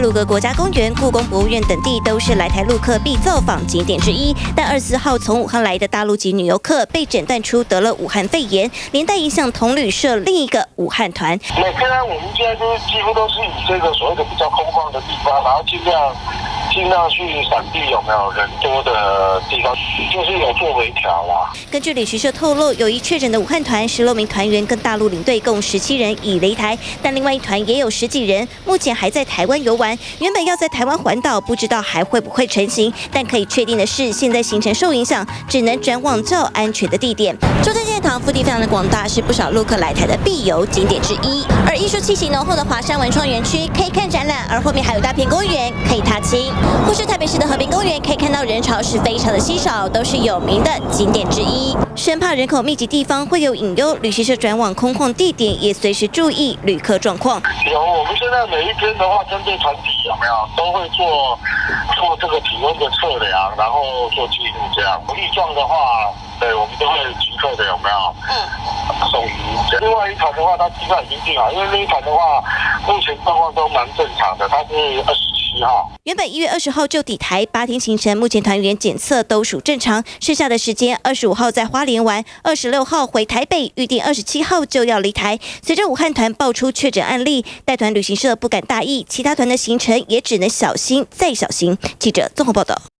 鲁阁国家公园、故宫博物院等地都是来台陆客必造访景点之一。但24号从武汉来的大陆籍女游客被诊断出得了武汉肺炎，连带影响同旅社另一个武汉团。 现在我们现在就是几乎都是以这个所谓的比较空旷的地方，然后尽量去闪避有没有人多的地方，就是有做微调啦。 根据旅行社透露，有一确诊的武汉团16名团员跟大陆领队共17人已离台，但另外一团也有10几人，目前还在台湾游玩。原本要在台湾环岛，不知道还会不会成行。但可以确定的是，现在行程受影响，只能转往较安全的地点。中正纪念堂腹地非常的广大，是不少陆客来台的必游景点之一。而艺术气息浓厚的华山文创园区可以看展览，而后面还有大片公园可以踏青。或是台北市的和平公园，可以看到人潮是非常的稀少，都是有名的景点之一。生怕人口密集地方会有隐忧，旅行社转往空旷地点，也随时注意旅客状况。 我们现在每一天的话，针对团体有没有都会做这个体温的测量，然后做记录这样。有异状的话，对我们都会即刻的有没有送医。另外一团的话，他机票已经订好，因为那一团的话，目前状况都蛮正常的，他是27号。 原本1月20号就抵台，8天行程，目前团员检测都属正常，剩下的时间25号在花莲玩，26号回台北，预定27号就要离台。随着武汉团爆出确诊案例，带团旅行社不敢大意，其他团的行程也只能小心再小心。记者综合报道。